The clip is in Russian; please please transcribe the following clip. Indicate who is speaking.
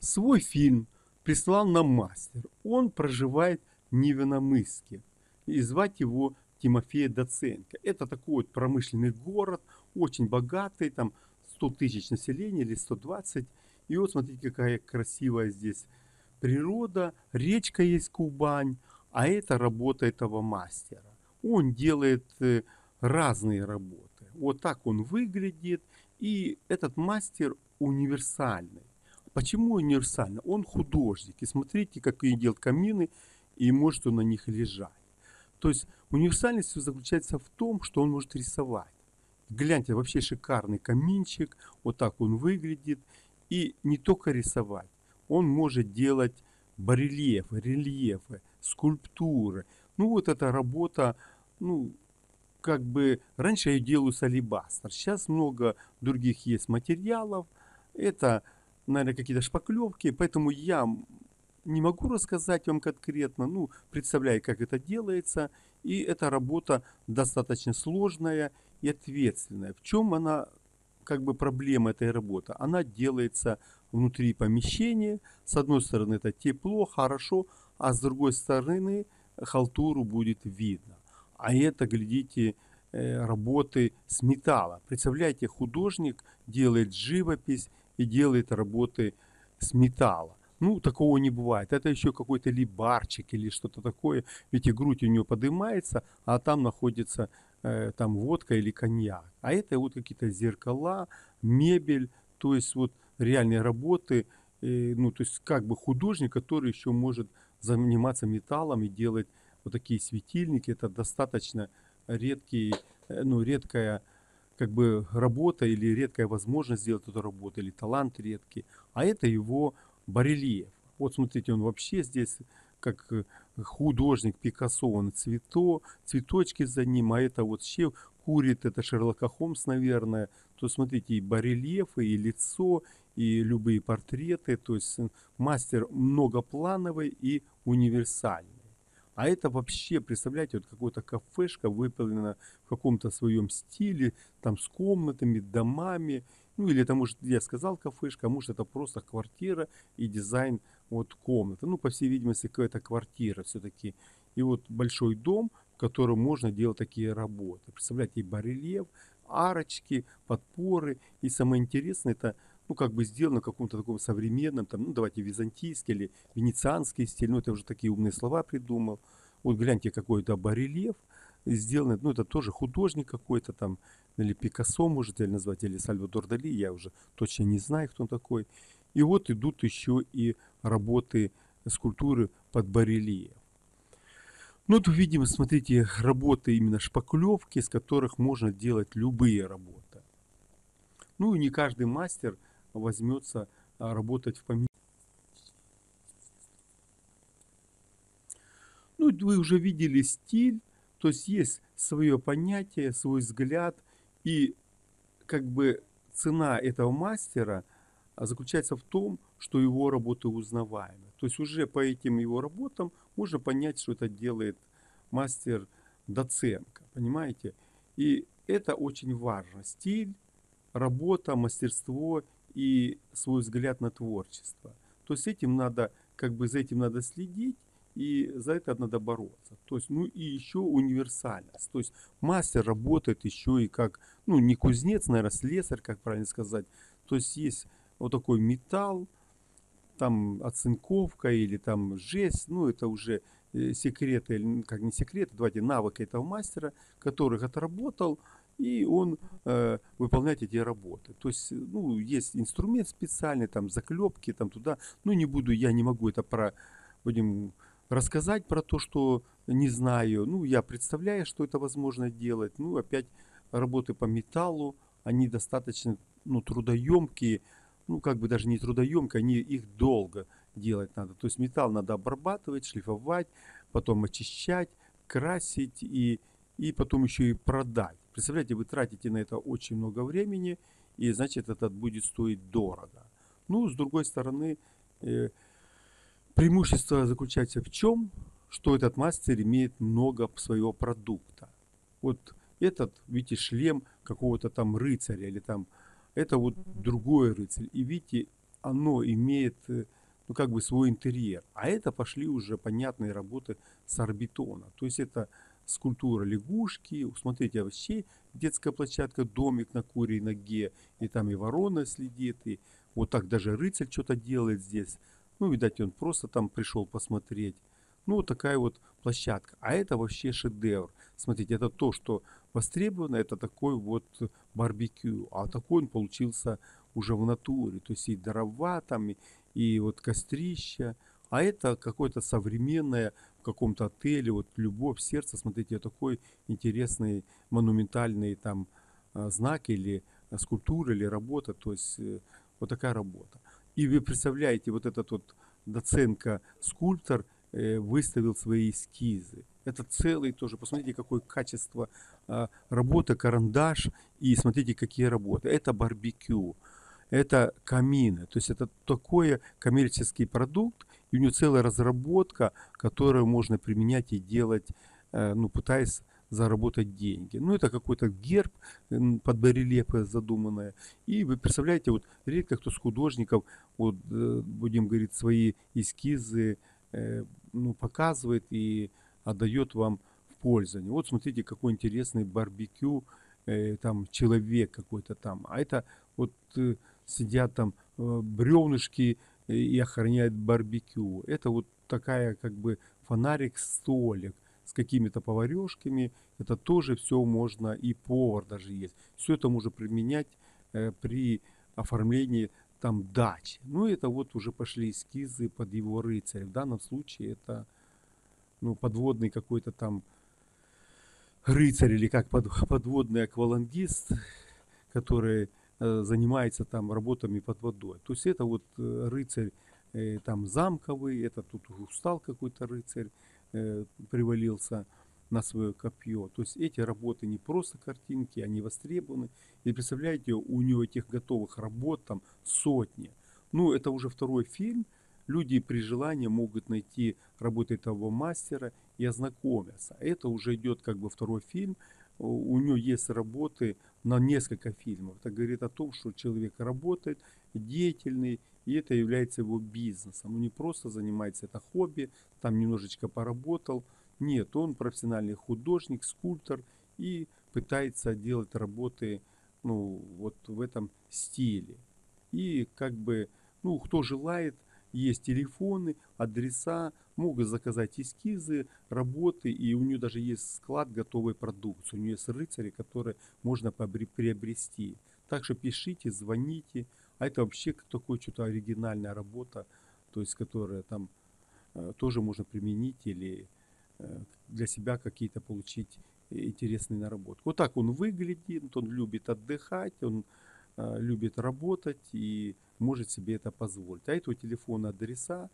Speaker 1: Свой фильм прислал нам мастер. Он проживает в Невиномысске. И звать его Тимофей Доценко. Это такой вот промышленный город, очень богатый, там 100 тысяч населения или 120. И вот смотрите, какая красивая здесь природа, речка есть Кубань, а это работа этого мастера. Он делает разные работы. Вот так он выглядит, и этот мастер универсальный. Почему универсальный? Он художник, и смотрите, какие делает камины, и может он на них лежать. То есть универсальность заключается в том, что он может рисовать. Гляньте, вообще шикарный каминчик, вот так он выглядит. И не только рисовать, он может делать барельефы, рельефы, скульптуры. Ну вот эта работа, ну, как бы раньше я ее делаю с алебастр, сейчас много других есть материалов. Это, наверное, какие-то шпаклевки, поэтому я не могу рассказать вам конкретно, ну, представляю, как это делается. И эта работа достаточно сложная и ответственная. В чем она, как бы, проблема этой работы? Она делается внутри помещения. С одной стороны это тепло, хорошо, а с другой стороны халтуру будет видно. А это, глядите, работы с металла. Представляете, художник делает живопись и делает работы с металла. Ну, такого не бывает. Это еще какой-то либарчик или что-то такое. Ведь и грудь у него поднимается, а там находится там водка или коньяк. А это вот какие-то зеркала, мебель, то есть вот реальные работы. Ну, то есть как бы художник, который еще может заниматься металлом и делать вот такие светильники. Это достаточно редкий, ну, редкая, как бы, работа или редкая возможность сделать эту работу, или талант редкий. А это его барельеф. Вот смотрите, он вообще здесь как художник Пикассо, он цветочки за ним, а это вот ще курит, это Шерлока Холмс, наверное. То смотрите, и барельефы, и лицо, и любые портреты. То есть мастер многоплановый и универсальный. А это вообще, представляете, вот какая-то кафешка выполнена в каком-то своем стиле, там с комнатами, домами. Ну или это, может, я сказал кафешка, а может это просто квартира и дизайн вот комнаты. Ну, по всей видимости, какая-то квартира все-таки. И вот большой дом, в котором можно делать такие работы. Представляете, и барельеф, арочки, подпоры. И самое интересное, это, ну, как бы сделано в каком-то таком современном, там, ну, давайте византийский или венецианский стиль. Ну, это уже такие умные слова придумал. Вот гляньте, какой-то барельеф сделанный, ну, это тоже художник какой-то там, или Пикассо, можете назвать, или Сальвадор Дали, я уже точно не знаю, кто он такой. И вот идут еще и работы скульптуры под барельеф. Ну, тут видим, смотрите, работы именно шпаклевки, с которых можно делать любые работы. Ну, и не каждый мастер возьмется работать в помещении. Ну, вы уже видели стиль, то есть свое понятие, свой взгляд, и как бы цена этого мастера заключается в том, что его работы узнаваемы. То есть уже по этим его работам можно понять, что это делает мастер Доценко, понимаете? И это очень важно. Стиль, работа, мастерство и свой взгляд на творчество. То есть этим надо, как бы за этим надо следить, и за это надо бороться. То есть, ну и еще универсальность. То есть мастер работает еще и как, ну, не кузнец, наверное, слесарь, как правильно сказать. То есть есть вот такой металл, там оцинковка или там жесть, ну это уже секреты, как не секреты, давайте навыки этого мастера, которых отработал, и он выполняет эти работы. То есть, ну, есть инструмент специальный, там заклепки, там туда, ну не буду, я не могу это будем рассказать про то, что не знаю. Ну, я представляю, что это возможно делать. Ну, опять работы по металлу, они достаточно, ну, трудоемкие, ну, как бы даже не трудоемкие, они их долго делать надо. То есть металл надо обрабатывать, шлифовать, потом очищать, красить и потом еще и продать. Представляете, вы тратите на это очень много времени, и значит это будет стоить дорого. Ну, с другой стороны, преимущество заключается в чем? Что этот мастер имеет много своего продукта. Вот этот, видите, шлем какого-то там рыцаря или там, это вот другой рыцарь. И видите, оно имеет, ну, как бы свой интерьер. А это пошли уже понятные работы с орбитона. То есть это скульптура лягушки. Смотрите, вообще детская площадка, домик на курьей ноге, и там и ворона следит, и вот так даже рыцарь что-то делает здесь. Ну, видать, он просто там пришел посмотреть. Ну, вот такая вот площадка. А это вообще шедевр. Смотрите, это то, что востребовано, это такой вот барбекю. А такой он получился уже в натуре. То есть и дрова там, и вот кострища. А это какое-то современное в каком-то отеле, вот любовь сердца. Смотрите, такой интересный монументальный там знак или скульптура или работа. То есть вот такая работа. И вы представляете, вот этот вот Доценко скульптор выставил свои эскизы. Это целый тоже, посмотрите, какое качество работы, карандаш, и смотрите, какие работы. Это барбекю, это камины, то есть это такой коммерческий продукт, и у него целая разработка, которую можно применять и делать, ну, пытаясь заработать деньги. Ну, это какой-то герб под барельефы задуманное. И вы представляете, вот редко кто с художников, вот, будем говорить, свои эскизы ну, показывает и отдает вам в пользование. Вот смотрите, какой интересный барбекю, там человек какой-то там. А это вот сидят там бревнышки и охраняют барбекю. Это вот такая как бы фонарик, столик с какими-то поварешками. Это тоже все можно, и повар даже есть. Все это можно применять при оформлении там дачи. Ну, это вот уже пошли эскизы под его рыцаря. В данном случае это, ну, подводный какой-то там рыцарь или как подводный аквалангист, который занимается там работами под водой. То есть это вот рыцарь там замковый, это тут устал какой-то рыцарь, привалился на свое копье. То есть эти работы не просто картинки, они востребованы. И представляете, у него этих готовых работ там сотни. Ну, это уже второй фильм. Люди при желании могут найти работы этого мастера и ознакомиться. Это уже идет как бы второй фильм. У него есть работы на несколько фильмов. Это говорит о том, что человек работает, деятельный, и это является его бизнесом. Он не просто занимается это хобби, там немножечко поработал. Нет, он профессиональный художник, скульптор и пытается делать работы, ну, вот в этом стиле. И как бы, ну, кто желает, есть телефоны, адреса, могут заказать эскизы, работы, и у нее даже есть склад готовой продукции. У нее есть рыцари, которые можно приобрести. Так что пишите, звоните. А это вообще такой что-то оригинальная работа, то есть которая там тоже можно применить или для себя какие-то получить интересные наработки. Вот так он выглядит, он любит отдыхать, он любит работать и может себе это позволить. А этого телефона адреса